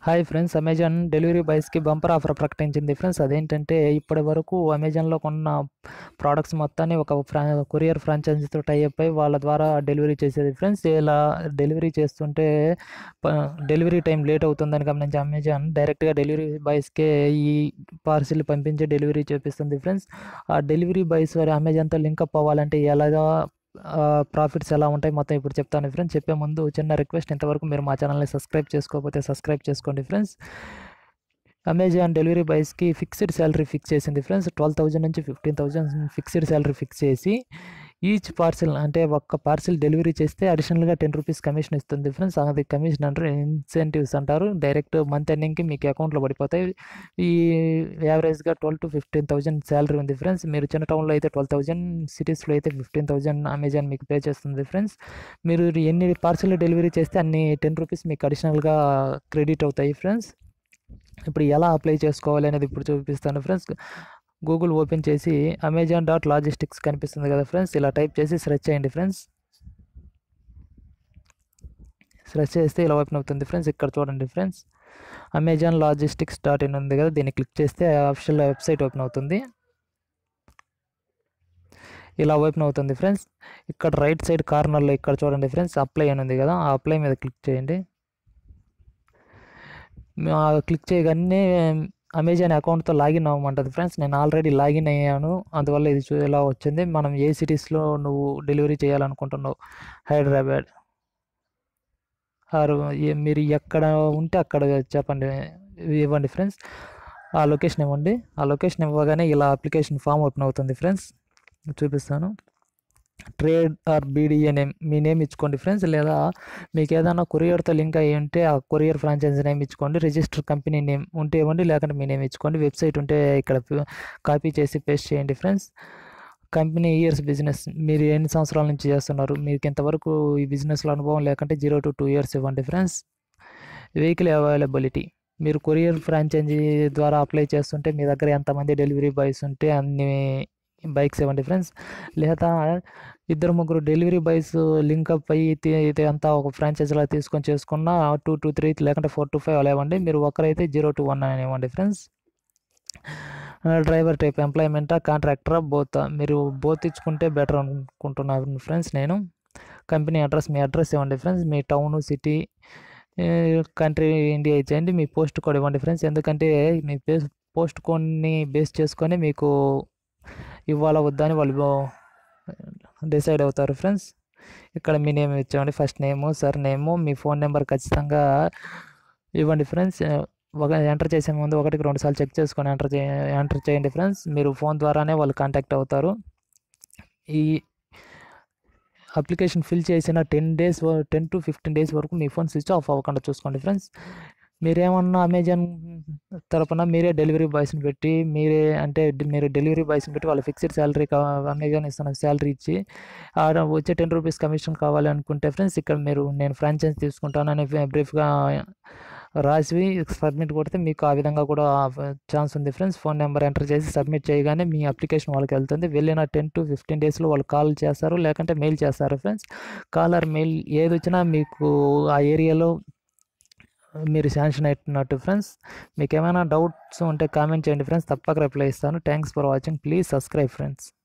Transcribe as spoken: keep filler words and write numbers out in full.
Hi friends, Amazon delivery బాయ్స్కి bumper offer ప్రకటించింది friends. అదేంటంటే ఇప్పటి వరకు అమెజాన్లో కొన్న ప్రోడక్ట్స్ మొత్తాన్ని ఒక ఫ్రా కొరియర్ ఫ్రాంచైజీతో టైఅప్ అయి వాళ్ళ ద్వారా డెలివరీ చేసేది ఫ్రెండ్స్. ఇలా డెలివరీ చేస్తుంటే ప డెలివరీ టైం లేట్ అవుతుందని గమనించి అమెజాన్ డైరెక్ట్గా డెలివరీ బాయ్స్కే ఈ పార్సిల్ పంపించి డెలివరీ చేపిస్తుంది ఫ్రెండ్స్. ఆ డెలివరీ బాయ్స్ వారి అమెజాన్తో లింకప్ అవ్వాలంటే ఎలాగా, ప్రాఫిట్స్ ఎలా ఉంటాయి మొత్తం ఇప్పుడు చెప్తాను ఫ్రెండ్స్. చెప్పే ముందు చిన్న రిక్వెస్ట్, ఇంతవరకు మీరు మా ఛానల్ని సబ్స్క్రైబ్ చేసుకోకపోతే సబ్స్క్రైబ్ చేసుకోండి ఫ్రెండ్స్. అమెజాన్ డెలివరీ బాయ్స్కి ఫిక్స్డ్ శాలరీ ఫిక్స్ చేసింది ఫ్రెండ్స్. ట్వెల్వ్ థౌజండ్ నుంచి fifteen thousand fixed salary fix చేసి ఈచ్ పార్సిల్ అంటే ఒక్క పార్సిల్ డెలివరీ చేస్తే అడిషనల్గా టెన్ రూపీస్ కమిషన్ ఇస్తుంది ఫ్రెండ్స్. అది కమిషన్ అంటారు, ఇన్సెంటివ్స్ అంటారు. డైరెక్ట్ మంత్ ఎండింగ్కి మీకు అకౌంట్లో పడిపోతాయి. ఈ యావరేజ్గా twelve to fifteen thousand salary ఉంది ఫ్రెండ్స్. మీరు చిన్న టౌన్లో అయితే ట్వెల్వ్ థౌజండ్, సిటీస్లో అయితే ఫిఫ్టీన్ థౌజండ్ అమెజాన్ మీకు పే చేస్తుంది ఫ్రెండ్స్. మీరు ఎన్ని పార్సిల్ డెలివరీ చేస్తే అన్ని టెన్ రూపీస్ మీకు అడిషనల్గా క్రెడిట్ అవుతాయి ఫ్రెండ్స్. ఇప్పుడు ఎలా అప్లై చేసుకోవాలి అనేది ఇప్పుడు చూపిస్తాను ఫ్రెండ్స్. గూగుల్ ఓపెన్ చేసి అమెజాన్ డాట్ లాజిస్టిక్స్ కనిపిస్తుంది కదా ఫ్రెండ్స్, ఇలా టైప్ చేసి సెర్చ్ చేయండి ఫ్రెండ్స్. సెర్చ్ చేస్తే ఇలా ఓపెన్ అవుతుంది ఫ్రెండ్స్. ఇక్కడ చూడండి friends, Amazon logistics dot in ఉంది కదా, దీన్ని క్లిక్ చేస్తే అఫిషియల్ వెబ్సైట్ ఓపెన్ అవుతుంది. ఇలా ఓపెన్ అవుతుంది ఫ్రెండ్స్. ఇక్కడ రైట్ సైడ్ కార్నర్లో ఇక్కడ చూడండి ఫ్రెండ్స్, అప్లై అని ఉంది కదా, ఆ అప్లై మీద క్లిక్ చేయండి. క్లిక్ చేయగానే అమెజాన్ అకౌంట్తో లాగిన్ అవ్వమంటుంది ఫ్రెండ్స్. నేను ఆల్రెడీ లాగిన్ అయ్యాను, అందువల్ల ఇది చూ ఎలా వచ్చింది. మనం ఏ సిటీస్లో నువ్వు డెలివరీ చేయాలనుకుంటున్నావు, హైదరాబాద్ ఆరు మీరు ఎక్కడ ఉంటే అక్కడ చెప్పండి, ఇవ్వండి ఫ్రెండ్స్. ఆ లొకేషన్ ఇవ్వండి. ఆ లొకేషన్ ఇవ్వగానే ఇలా అప్లికేషన్ ఫామ్ ఓపెన్ అవుతుంది ఫ్రెండ్స్. చూపిస్తాను. ట్రేడ్ ఆర్ బీడీఏ నేమ్, మీ నేమ్ ఇచ్చుకోండి ఫ్రెండ్స్. లేదా మీకు ఏదైనా కొరియర్తో లింక్ అయ్యి ఉంటే ఆ కొరియర్ ఫ్రాంచైజీ నేమ్ ఇచ్చుకోండి. రిజిస్టర్ కంపెనీ నేమ్ ఉంటే ఇవ్వండి, లేకుంటే మీ నేమ్ ఇచ్చుకోండి. వెబ్సైట్ ఉంటే ఇక్కడ కాపీ చేసి పేస్ట్ చేయండి ఫ్రెండ్స్. కంపెనీ ఇయర్స్ బిజినెస్, మీరు ఎన్ని సంవత్సరాల నుంచి చేస్తున్నారు, మీకు ఇంతవరకు ఈ బిజినెస్లో అనుభవం లేకుంటే జీరో టు టూ ఇయర్స్ ఇవ్వండి ఫ్రెండ్స్. వెహికల్ అవైలబిలిటీ, మీరు కొరియర్ ఫ్రాంచైజీ ద్వారా అప్లై చేస్తుంటే మీ దగ్గర ఎంతమంది డెలివరీ బాయ్స్ ఉంటే అన్ని బైక్స్ ఇవ్వండి ఫ్రెండ్స్. లేదా ఇద్దరు ముగ్గురు డెలివరీ బాయ్స్ లింకప్ అయ్యి ఇది అంతా ఒక ఫ్రాంచైజీలో తీసుకొని చేసుకున్న టూ టు త్రీ లేకుంటే ఫోర్ టు ఫైవ్ అలా ఇవ్వండి. మీరు ఒకరైతే జీరో టు వన్ అని ఇవ్వండి ఫ్రెండ్స్. డ్రైవర్ టైప్, ఎంప్లాయ్మెంటా కాంట్రాక్టరా బోత్, మీరు బోత్ ఇచ్చుకుంటే బెటర్ అనుకుంటున్నాను ఫ్రెండ్స్ నేను. కంపెనీ అడ్రస్, మీ అడ్రస్ ఇవ్వండి ఫ్రెండ్స్. మీ టౌను, సిటీ, కంట్రీ ఇండియా ఇచ్చేయండి. మీ పోస్ట్ కోడ్ ఇవ్వండి ఫ్రెండ్స్. ఎందుకంటే మీ బేస్ పోస్ట్ కోడ్ని బేస్ చేసుకొని మీకు ఇవ్వాలా వద్దా అని వాళ్ళు డిసైడ్ అవుతారు ఫ్రెండ్స్. ఇక్కడ మీ నేమ్ ఇచ్చేయండి, ఫస్ట్ నేము, సర్ నేము, మీ ఫోన్ నెంబర్ ఖచ్చితంగా ఇవ్వండి ఫ్రెండ్స్. ఒక ఎంటర్ చేసే ముందు ఒకటికి రెండు సార్లు చెక్ చేసుకొని ఎంటర్ చే ఎంటర్ చేయండి ఫ్రెండ్స్. మీరు ఫోన్ ద్వారానే వాళ్ళు కాంటాక్ట్ అవుతారు. ఈ అప్లికేషన్ ఫిల్ చేసిన ten days ten to fifteen days వరకు మీ ఫోన్ స్విచ్ ఆఫ్ అవ్వకుండా చూసుకోండి ఫ్రెండ్స్. మీరేమన్నా అమెజాన్ తరపున మీరే డెలివరీ బాయ్స్ని పెట్టి మీరే అంటే మీరు డెలివరీ బాయ్స్ని పెట్టి వాళ్ళు ఫిక్స్డ్ శాలరీ కా అమెజాన్ ఇస్తున్న శాలరీ ఇచ్చి ఆడ వచ్చే టెన్ రూపీస్ కమిషన్ కావాలి అనుకుంటే ఫ్రెండ్స్, ఇక్కడ మీరు నేను ఫ్రాంచైజ్ తీసుకుంటానని బ్రీఫ్గా రాసి సబ్మిట్ కొడితే మీకు ఆ విధంగా కూడా ఛాన్స్ ఉంది ఫ్రెండ్స్. ఫోన్ నెంబర్ ఎంటర్ చేసి సబ్మిట్ చేయగానే మీ అప్లికేషన్ వాళ్ళకి వెళ్తుంది. వెళ్ళిన టెన్ టు ఫిఫ్టీన్ డేస్లో వాళ్ళు కాల్ చేస్తారు, లేకుంటే మెయిల్ చేస్తారు ఫ్రెండ్స్. కాల్ ఆర్ మెయిల్ ఏది వచ్చినా మీకు ఆ ఏరియాలో మీరు శాంక్షన్ అయినట్టు ఫ్రెండ్స్. మీకు ఏమైనా డౌట్స్ ఉంటే కామెంట్ చేయండి ఫ్రెండ్స్, తప్పక రిప్లై ఇస్తాను. Thanks for watching, please subscribe friends.